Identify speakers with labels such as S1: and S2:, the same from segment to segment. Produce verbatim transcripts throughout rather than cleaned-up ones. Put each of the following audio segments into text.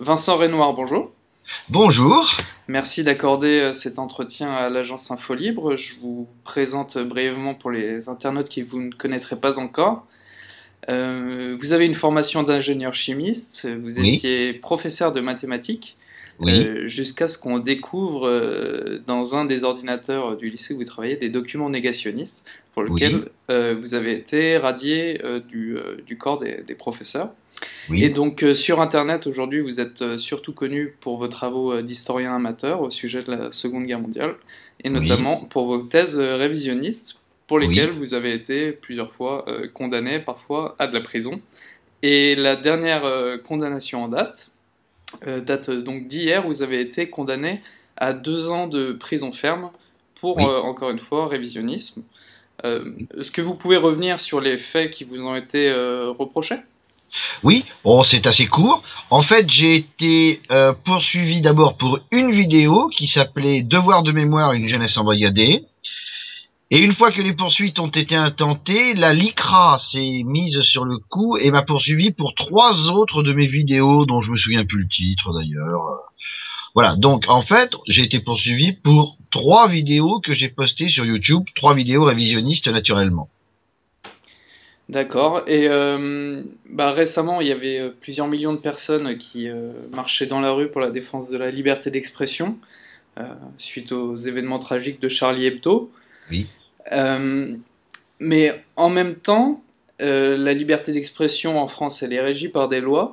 S1: Vincent Renoir, bonjour.
S2: Bonjour.
S1: Merci d'accorder euh, cet entretien à l'agence InfoLibre. Je vous présente brièvement pour les internautes qui vous ne connaîtraient pas encore. Euh, vous avez une formation d'ingénieur chimiste, vous
S2: Oui,
S1: étiez professeur de mathématiques,
S2: oui,
S1: euh, jusqu'à ce qu'on découvre euh, dans un des ordinateurs du lycée où vous travaillez des documents négationnistes pour
S2: oui,
S1: lesquels euh, vous avez été radié euh, du, euh, du corps des, des professeurs. Et
S2: oui,
S1: donc euh, sur Internet aujourd'hui, vous êtes euh, surtout connu pour vos travaux euh, d'historien amateur au sujet de la Seconde Guerre mondiale, et
S2: oui,
S1: notamment pour vos thèses euh, révisionnistes, pour lesquelles
S2: oui,
S1: vous avez été plusieurs fois euh, condamné, parfois à de la prison. Et la dernière euh, condamnation en date euh, date euh, donc d'hier, où vous avez été condamné à deux ans de prison ferme pour,
S2: oui.
S1: euh, encore une fois, révisionnisme. Euh, Est-ce que vous pouvez revenir sur les faits qui vous ont été euh, reprochés?
S2: Oui, bon, c'est assez court. En fait, j'ai été euh, poursuivi d'abord pour une vidéo qui s'appelait Devoir de mémoire, une jeunesse embrigadée. Et une fois que les poursuites ont été intentées, la LICRA s'est mise sur le coup et m'a poursuivi pour trois autres de mes vidéos, dont je me souviens plus le titre d'ailleurs. Voilà, donc en fait, j'ai été poursuivi pour trois vidéos que j'ai postées sur YouTube, trois vidéos révisionnistes naturellement.
S1: D'accord. Et euh, bah, récemment, il y avait euh, plusieurs millions de personnes qui euh, marchaient dans la rue pour la défense de la liberté d'expression, euh, suite aux événements tragiques de Charlie Hebdo.
S2: Oui.
S1: Euh, mais en même temps, euh, la liberté d'expression en France, elle est régie par des lois.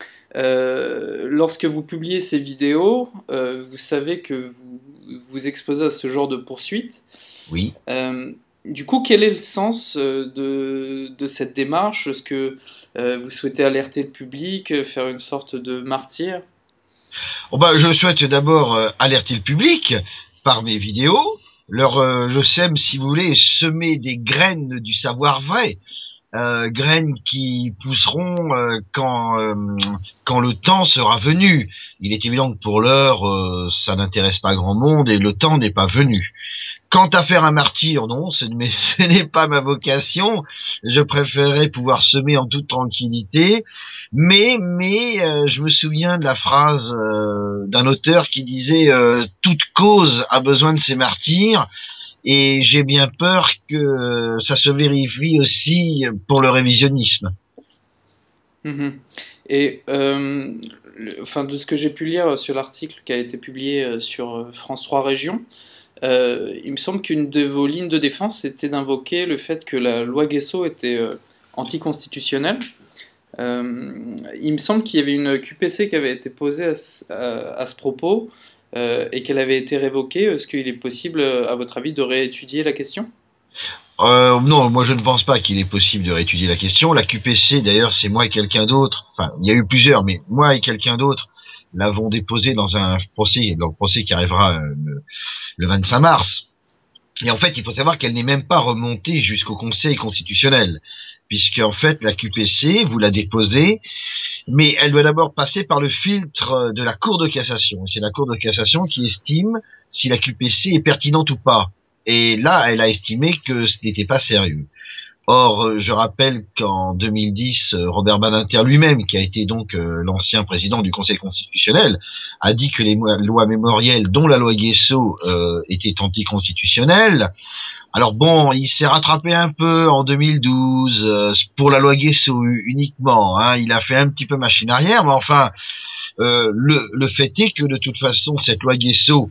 S1: Euh, lorsque vous publiez ces vidéos, euh, vous savez que vous vous exposez à ce genre de poursuites.
S2: Oui.
S1: Euh, du coup, quel est le sens euh, de, de cette démarche? Est-ce que euh, vous souhaitez alerter le public, euh, faire une sorte de martyr?
S2: Bon bah, je souhaite d'abord euh, alerter le public par mes vidéos, leur, euh, je sème, si vous voulez, semer des graines du savoir vrai, euh, graines qui pousseront euh, quand, euh, quand le temps sera venu. Il est évident que pour l'heure, euh, ça n'intéresse pas grand monde et le temps n'est pas venu. Quant à faire un martyr, non, ce n'est ce n'est pas ma vocation. Je préférerais pouvoir semer en toute tranquillité. Mais, mais, euh, je me souviens de la phrase euh, d'un auteur qui disait euh, toute cause a besoin de ses martyrs. Et j'ai bien peur que euh, ça se vérifie aussi pour le révisionnisme.
S1: Mhm. Et euh, le- enfin, de ce que j'ai pu lire sur l'article qui a été publié euh, sur euh, France trois Régions, euh, il me semble qu'une de vos lignes de défense était d'invoquer le fait que la loi Guesso était euh, anticonstitutionnelle. Euh, il me semble qu'il y avait une Q P C qui avait été posée à, ce à- à ce propos euh, et qu'elle avait été révoquée. Est-ce qu'il est possible, à votre avis, de réétudier la question?
S2: Euh, non, moi je ne pense pas qu'il est possible de réétudier la question. La Q P C, d'ailleurs, c'est moi et quelqu'un d'autre. Enfin, il y a eu plusieurs, mais moi et quelqu'un d'autre l'avons déposé dans un procès, dans le procès qui arrivera euh, le, le vingt-cinq mars. Et en fait, il faut savoir qu'elle n'est même pas remontée jusqu'au Conseil constitutionnel, puisque en fait, la Q P C, vous la déposez, mais elle doit d'abord passer par le filtre de la Cour de cassation. Et c'est la Cour de cassation qui estime si la Q P C est pertinente ou pas. Et là, elle a estimé que ce n'était pas sérieux. Or, euh, je rappelle qu'en deux mille dix, euh, Robert Badinter lui-même, qui a été donc euh, l'ancien président du Conseil constitutionnel, a dit que les lois mémorielles, dont la loi Guesso, euh, étaient anticonstitutionnelles. Alors bon, il s'est rattrapé un peu en deux mille douze euh, pour la loi Guesso uniquement. Hein, il a fait un petit peu machine arrière, mais enfin, euh, le, le fait est que de toute façon, cette loi Guesso,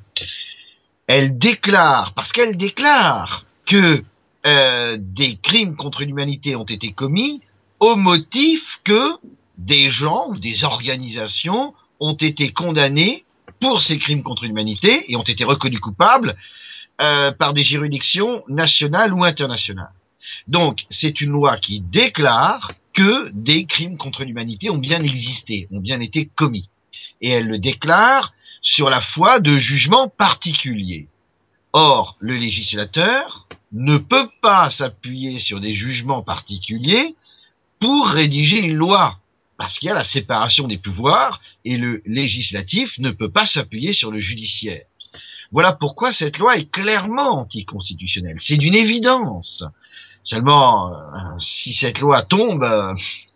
S2: elle déclare, parce qu'elle déclare que euh, des crimes contre l'humanité ont été commis au motif que des gens ou des organisations ont été condamnés pour ces crimes contre l'humanité et ont été reconnus coupables euh, par des juridictions nationales ou internationales. Donc, c'est une loi qui déclare que des crimes contre l'humanité ont bien existé, ont bien été commis. Et elle le déclare sur la foi de jugements particuliers. Or, le législateur ne peut pas s'appuyer sur des jugements particuliers pour rédiger une loi, parce qu'il y a la séparation des pouvoirs et le législatif ne peut pas s'appuyer sur le judiciaire. Voilà pourquoi cette loi est clairement anticonstitutionnelle. C'est d'une évidence. Seulement, euh, si cette loi tombe, euh,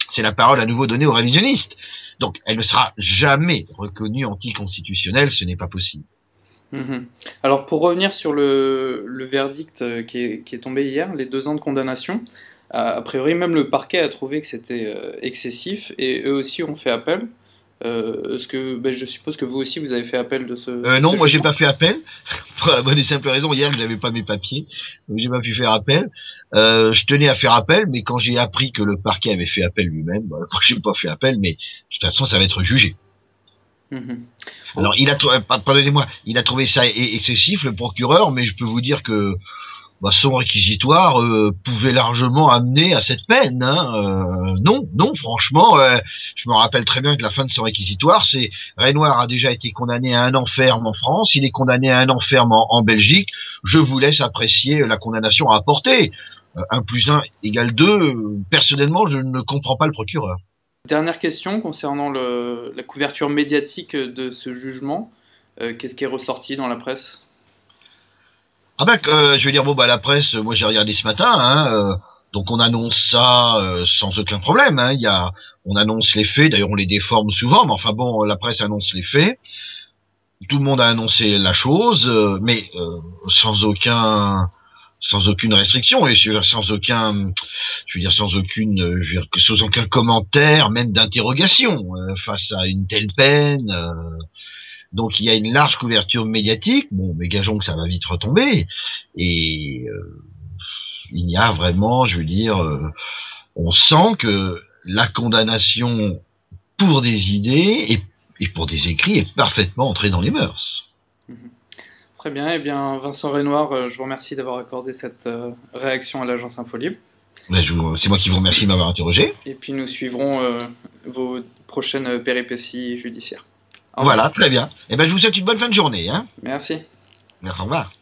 S2: c'est la parole à nouveau donnée aux révisionnistes. Donc, elle ne sera jamais reconnue anticonstitutionnelle, ce n'est pas possible.
S1: Mmh. Alors, pour revenir sur le, le verdict qui est, qui est tombé hier, les deux ans de condamnation, a, a priori, même le parquet a trouvé que c'était euh, excessif, et eux aussi ont fait appel. Euh, est-ce que, ben, je suppose que vous aussi, vous avez fait appel de ce...
S2: Euh,
S1: de
S2: non,
S1: ce
S2: moi j'ai
S1: jugement.
S2: pas fait appel, pour la bonne et simple raison, hier je n'avais pas mes papiers, donc j'ai pas pu faire appel. Euh, je tenais à faire appel, mais quand j'ai appris que le parquet avait fait appel lui-même, bah, j'ai pas fait appel, mais de toute façon ça va être jugé.
S1: Mmh.
S2: Alors il a, pardonnez-moi, il a trouvé ça excessif, le procureur, mais je peux vous dire que bah, son réquisitoire euh, pouvait largement amener à cette peine. Hein. Euh, non, non, franchement, euh, je me rappelle très bien que la fin de son réquisitoire, c'est Renoir a déjà été condamné à un an ferme en France, il est condamné à un an ferme en, en Belgique. Je vous laisse apprécier la condamnation à apporter. Euh, un plus un égale deux. Personnellement, je ne comprends pas le procureur.
S1: Dernière question concernant le, la couverture médiatique de ce jugement. Euh, qu'est-ce qui est ressorti dans la presse?
S2: Ah ben, euh, je veux dire, bon bah la presse, moi j'ai regardé ce matin, hein, euh, donc on annonce ça euh, sans aucun problème. Hein, il y a, on annonce les faits, d'ailleurs on les déforme souvent, mais enfin bon, la presse annonce les faits. Tout le monde a annoncé la chose, euh, mais euh, sans aucun, sans aucune restriction et sans aucun, je veux dire sans aucune, je veux dire, sans aucun commentaire, même d'interrogation euh, face à une telle peine. Euh, Donc il y a une large couverture médiatique, bon, mais gageons que ça va vite retomber, et euh, il y a vraiment, je veux dire, euh, on sent que la condamnation pour des idées et, et pour des écrits est parfaitement entrée dans les mœurs.
S1: Mmh. Très bien, eh bien Vincent Renoir, euh, je vous remercie d'avoir accordé cette euh, réaction à l'agence Infolibre.
S2: Ben, je vous, c'est moi qui vous remercie de m'avoir interrogé.
S1: Et puis nous suivrons euh, vos prochaines péripéties judiciaires. Au revoir.
S2: Voilà, très bien. Et ben je vous souhaite une bonne fin de journée. Hein.
S1: Merci.
S2: Merci, au revoir.